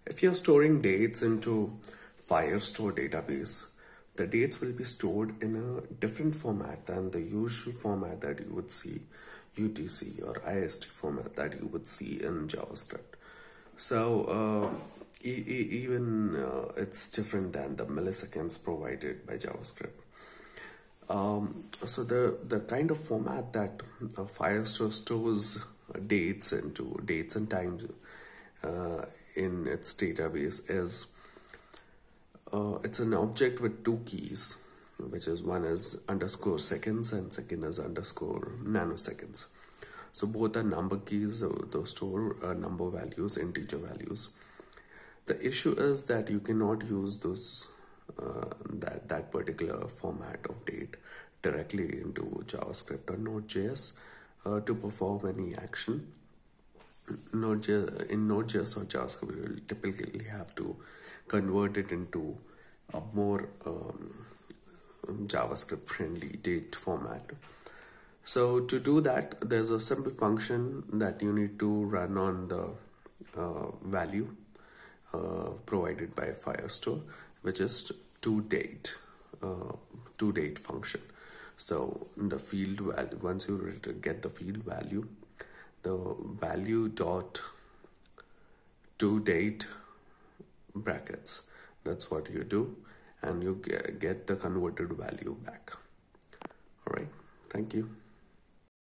If you're storing dates into Firestore database, the dates will be stored in a different format than the usual format that you would see, UTC or IST format that you would see in JavaScript. So even it's different than the milliseconds provided by JavaScript. So the kind of format that Firestore stores dates into dates and times in its database is it's an object with two keys, which is one is underscore seconds and second is underscore nanoseconds. So both are number keys, those store number values, integer values. The issue is that you cannot use those that particular format of date directly into JavaScript or Node.js to perform any action. In Node.js or JavaScript, you will typically have to convert it into a more JavaScript friendly date format. So to do that, there's a simple function that you need to run on the value provided by Firestore, which is toDate function. So the field value, once you get the field value, the value dot toDate brackets, that's what you do, and you get the converted value back. All right, thank you.